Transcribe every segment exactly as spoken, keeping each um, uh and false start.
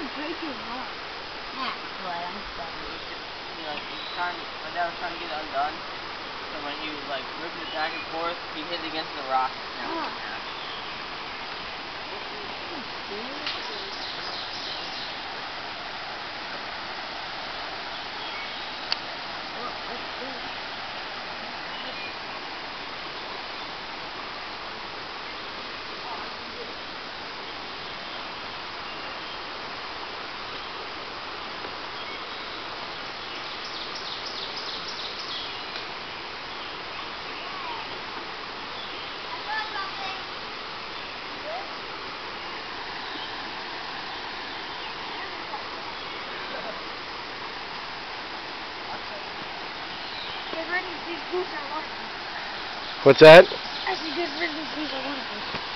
way too hard. Yeah, but I'm sorry. He, like, he was trying, my dad was trying to get it undone. So when he was like ripping it back and forth, he hit it against the rock. And now it's in half. What's that? That's a good Ridley piece of one.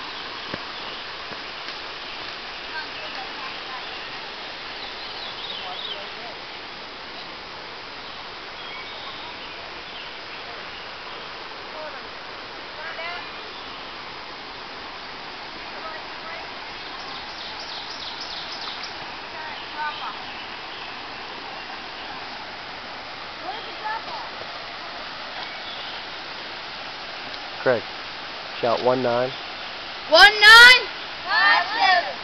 Craig, shout one nine. One nine. Five seven.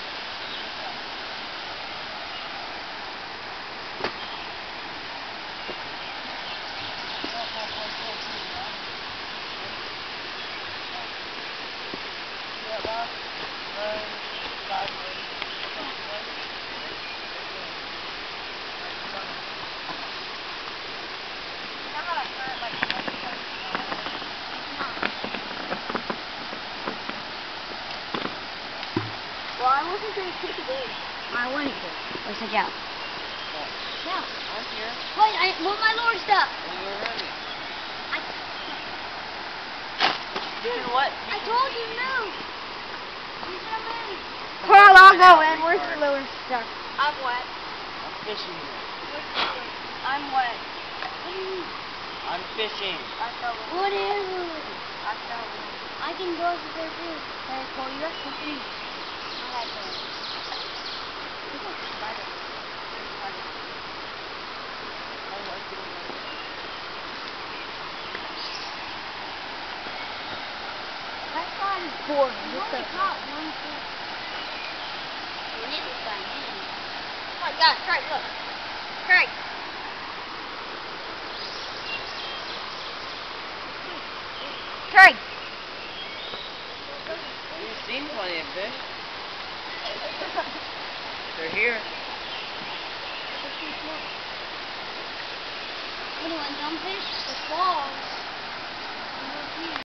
Well, I wasn't going to take it in. I wanted to. I said, yeah. Yeah. I'm here. Wait, I want my Lord stuff. When you were ready. I, You can what? I told you no. You said I'm in. Carl, I'll go in. Where's the lure stuff? I'm wet. I'm fishing here. I'm wet. What do you mean? I'm fishing. I know. Whatever. I know. I can go over there too. Hey, Cole, you're fishing. I like that. Look at the spider. I like it. That side is boring. You only caught one fish. And it was by hand. Oh my God, Craig, look. Craig. Craig. We've seen plenty of fish. They're here. Anyone, some fish, the claws.